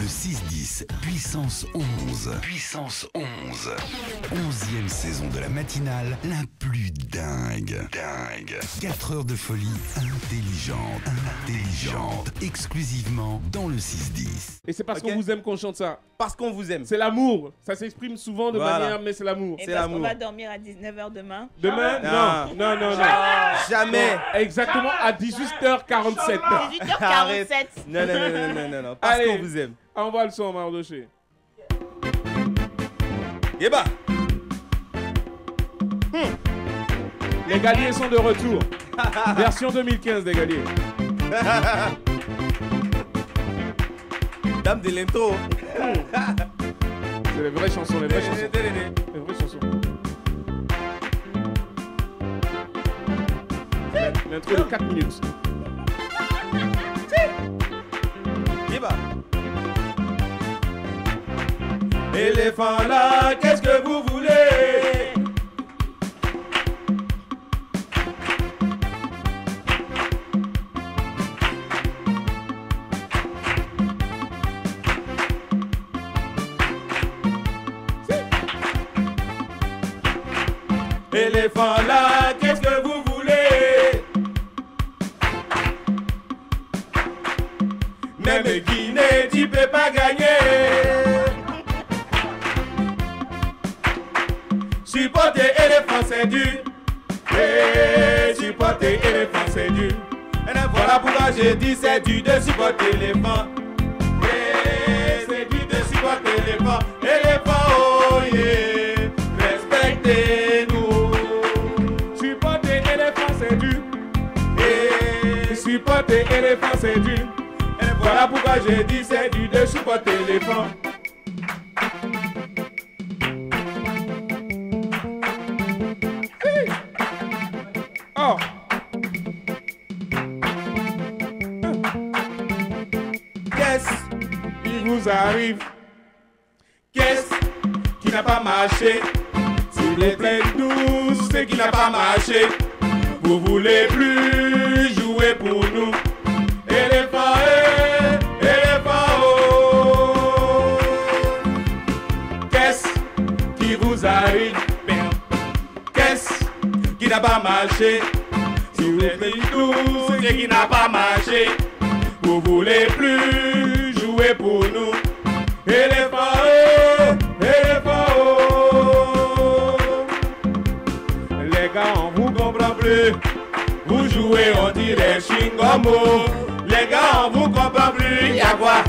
6-10, puissance 11. Puissance 11. 11e saison de la matinale, la plus dingue. 4 heures de folie intelligente. Exclusivement dans le 6-10. Et c'est parce qu'on vous aime qu'on chante ça. Parce qu'on vous aime. C'est l'amour. Ça s'exprime souvent de manière, mais c'est l'amour. Et parce qu'on va dormir à 19h demain. Demain? Non. Jamais. Exactement à 18h47. 18h47. Non. Parce qu'on vous aime. Envoie le son, Mardoché. Yéba. Les Galiers sont de retour. Version 2015 des Galiers. Dame de l'intro. C'est les vraies chansons, Les vraies chansons. L'intro de 4 minutes. Yéba. Éléphant là, qu'est-ce que vous voulez? Éléphant là, qu'est-ce que vous voulez? Même Guinée, tu peux pas gagner. Supporter éléphant, c'est dur. Supporter éléphant, c'est dur. Et voilà pourquoi j'ai dit c'est dur de supporter éléphant. C'est dur de supporter éléphant. Éléphant, oh yeah, respectez-nous. Supporter éléphant, c'est dur. Supporter éléphant, c'est dur. Et voilà pourquoi j'ai dit c'est dur de supporter éléphant. Oh. Qu'est-ce qui vous arrive? Qu'est-ce qui n'a pas marché? S'il vous plaît, nous, ce qui n'a pas marché. Vous voulez plus jouer pour nous. Éléphant, éléphant, oh. Qu'est-ce qui vous arrive? Qu'est-ce qui n'a pas marché? S'il vous plaît, nous, ce qui n'a pas marché. Vous voulez plus jouer pour nous. Éléphant, éléphant, oh. Les gars, on vous comprend plus. Vous jouez, on dirait Shingomo. Les gars, on vous comprend plus. Y'a quoi?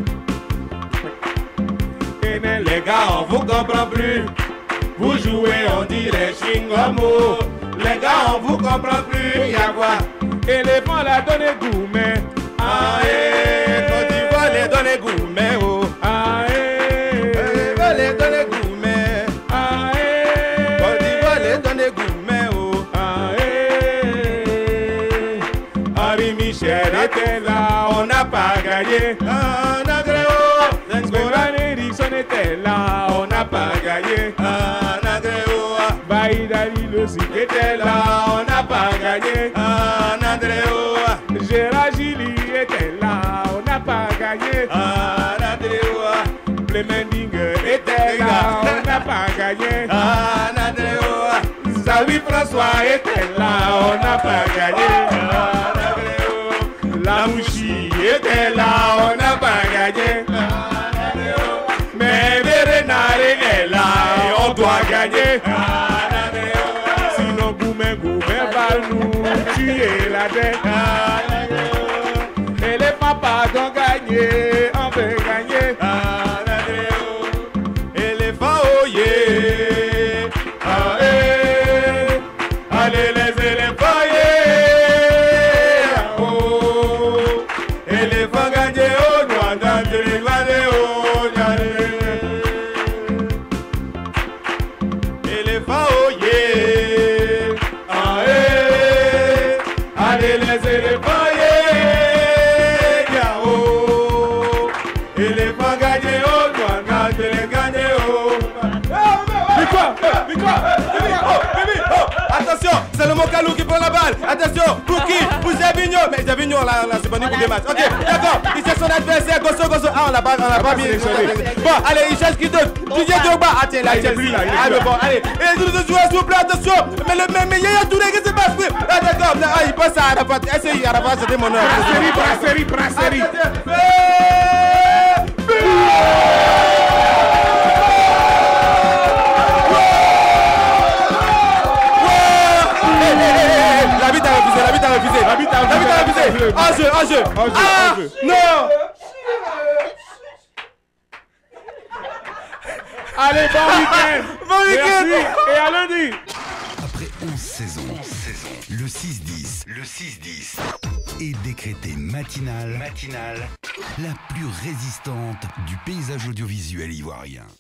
Les gars, on vous comprend plus. Vous jouez, on dirait Shingomo. Les gars, on vous comprend plus. Y'a quoi? Éléphant l'a donné goût, mais. Ah, Côte d'Ivoire, les donner goût, mais oh. Ah, les donner goût, mais. Ah, Côte d'Ivoire, les donner goût, mais oh. Henri Michel était là, on n'a pas gagné. Goran Eriksson était là, on n'a pas gagné. Baïdali le Zik était là, on n'a pas gagné. Gérard Gilly était là, on n'a pas gagné. Plemending était là, on n'a pas gagné. Zawi François était là, on n'a pas gagné. La Mouchi était là, on n'a pas gagné. Mais Bérénard est là et on doit gagner. Sinon Goumen va nous tuer la tête. Et les papas ont gagné, on veut gagner. Éléphant, oh yeah. Ah, eh. Allez les éléphants, yeah. Oh. Éléphant gagné au noir dans les vallées, oh yeah. Éléphant, oh yeah. Ah, eh. Allez les éléphants, yeah. Oh. Mocalou qui prend la balle. Attention, pour qui? Pour Javignon. Mais Javignon, là, c'est pas nous pour des matchs. Ok, d'accord. Il cherche son adversaire. Gosso. Ah, on l'a pas bien. Bon, allez, il cherche qui d'autre? Didier Drogba. Ah, tiens, là, il cherche. Ah, mais bon, allez. Et tous les joueurs, s'il vous plaît, attention. Mais Yaya Touré, qu'est-ce qui se passe? Ah, d'accord. Ah, il passe à Arafat. Essayez, Arafat, c'était mon heure. Brasserie. L'arbitre a refusé. En jeu. Ah, non. Allez, bon week-end. Merci, et à lundi. Après 11 saisons, le 6-10 est décrété matinale la plus résistante du paysage audiovisuel ivoirien.